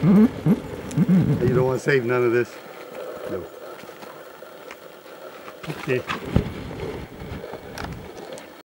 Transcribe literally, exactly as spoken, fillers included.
You don't want to save none of this? No. Okay.